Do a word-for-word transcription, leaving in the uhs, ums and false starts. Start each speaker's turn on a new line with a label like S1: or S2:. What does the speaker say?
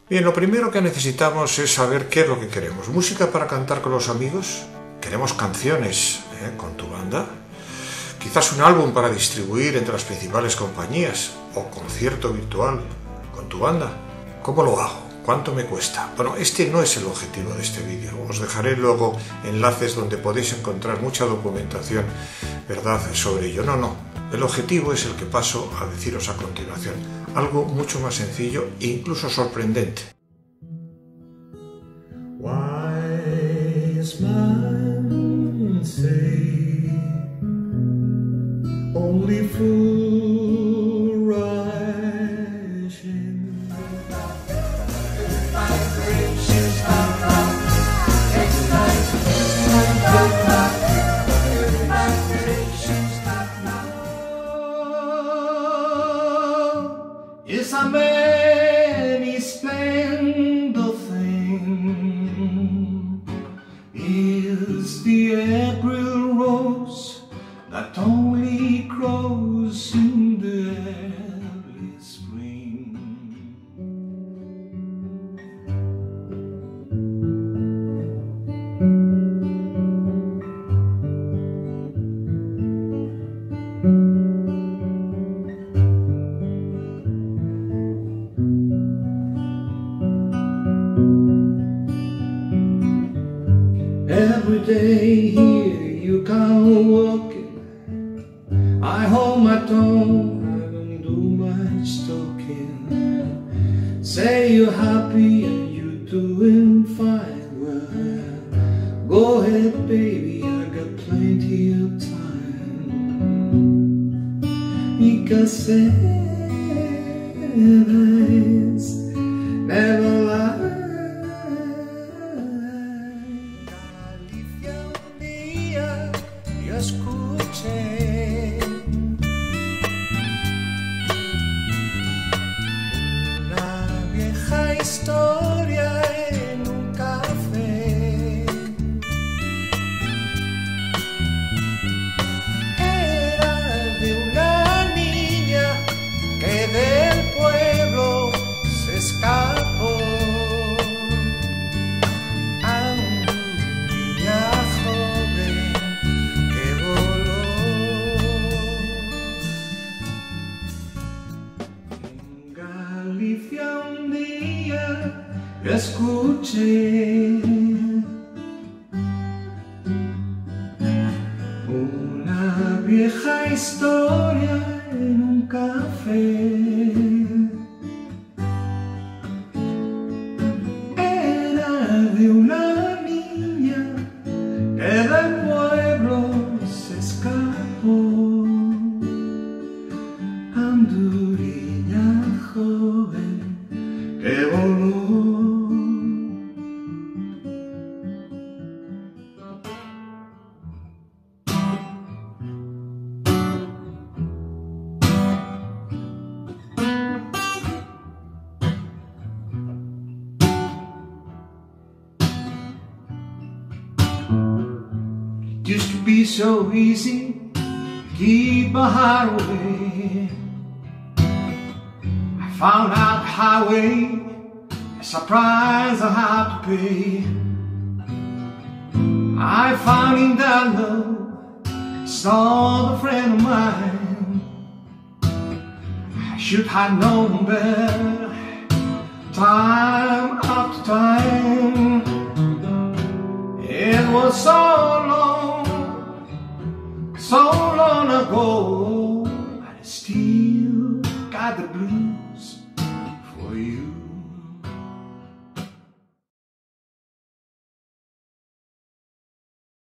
S1: Bien, lo primero que necesitamos es saber qué es lo que queremos. ¿Música para cantar con los amigos? ¿Queremos canciones eh, con tu banda? ¿Quizás un álbum para distribuir entre las principales compañías? ¿O concierto virtual con tu banda? ¿Cómo lo hago? ¿Cuánto me cuesta? Bueno, este no es el objetivo de este vídeo. Os dejaré luego enlaces donde podéis encontrar mucha documentación, ¿verdad?, sobre ello. No, no. El objetivo es el que paso a deciros a continuación. Algo mucho más sencillo e incluso sorprendente.
S2: Wise men say only fool rush in. It's a many splendid thing, is the April rose that only grows in the early spring. Every day here you come walking, I hold my tongue, I don't do much talking. Say you're happy and you're doing fine, well, go ahead baby, I got plenty of time. Because eyes never lie. Escuché una vieja historia en un café. Era de una niña que del pueblo se escapó. Un día escuché una vieja historia en un café. Era de una niña que del pueblo se escapó. Anduriña joven que voló. It used to be so easy to keep a heart away. I found out the highway, a surprise I had to pay. I found in that love, saw the friend of mine. I should have known better, time after time. It was so long, so long ago, but I still got the blues.